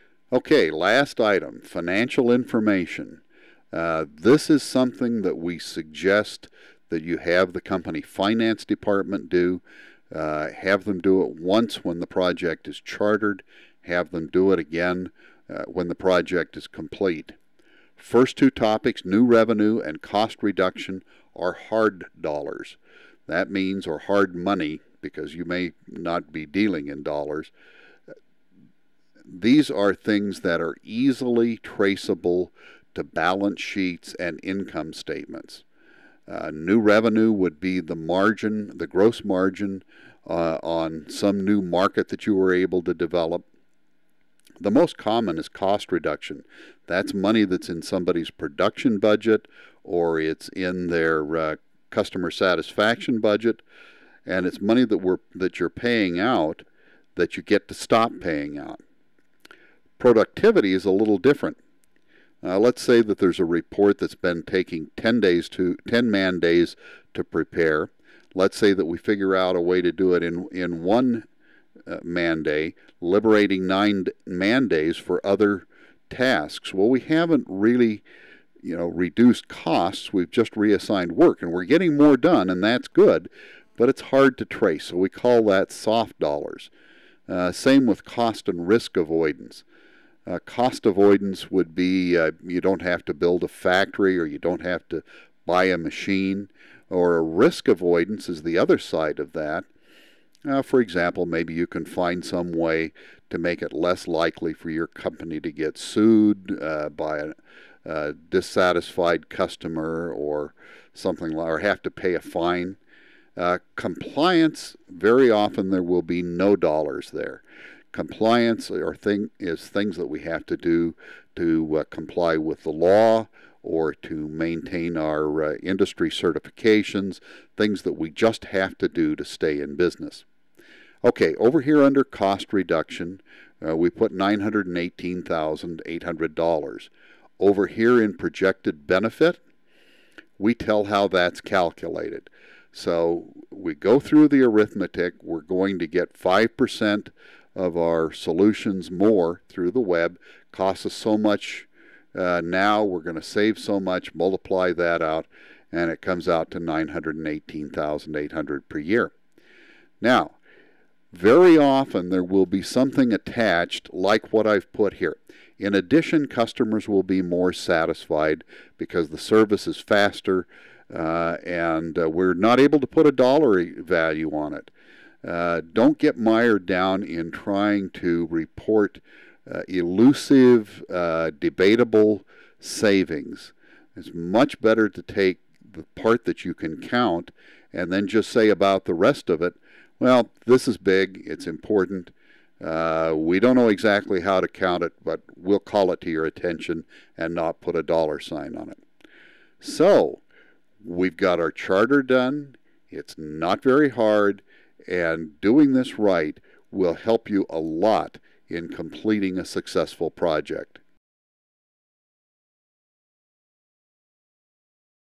Okay, last item, financial information. This is something that we suggest that you have the company finance department do. Have them do it once when the project is chartered. Have them do it again when the project is complete. First two topics, new revenue and cost reduction, are hard dollars. That means, or hard money, because you may not be dealing in dollars. These are things that are easily traceable to balance sheets and income statements. New revenue would be the margin, the gross margin on some new market that you were able to develop. The most common is cost reduction. That's money that's in somebody's production budget, or it's in their customer satisfaction budget, and it's money that you're paying out that you get to stop paying out. Productivity is a little different. Let's say that there's a report that's been taking 10 man days to prepare. Let's say that we figure out a way to do it in one man day, liberating 9 man days for other tasks. Well, we haven't really, reduced costs. We've just reassigned work, and we're getting more done, and that's good, but it's hard to trace. So we call that soft dollars. Same with cost and risk avoidance. Cost avoidance would be you don't have to build a factory, or you don't have to buy a machine, or a risk avoidance is the other side of that. For example, maybe you can find some way to make it less likely for your company to get sued by a dissatisfied customer or something, or have to pay a fine. Compliance, very often there will be no dollars there. Compliance is things that we have to do to comply with the law, or to maintain our industry certifications, things that we just have to do to stay in business. Okay, over here under cost reduction, we put $918,800. Over here in projected benefit, we tell how that's calculated. So we go through the arithmetic. We're going to get 5% of our solutions more through the web. Costs us so much now, we're going to save so much, multiply that out, and it comes out to $918,800 per year. Now, very often there will be something attached like what I've put here. In addition, customers will be more satisfied because the service is faster, and we're not able to put a dollar value on it. Don't get mired down in trying to report elusive, debatable savings. It's much better to take the part that you can count and then just say about the rest of it, well, this is big, it's important. We don't know exactly how to count it, but we'll call it to your attention and not put a dollar sign on it. So, we've got our charter done. It's not very hard, and doing this right will help you a lot in completing a successful project.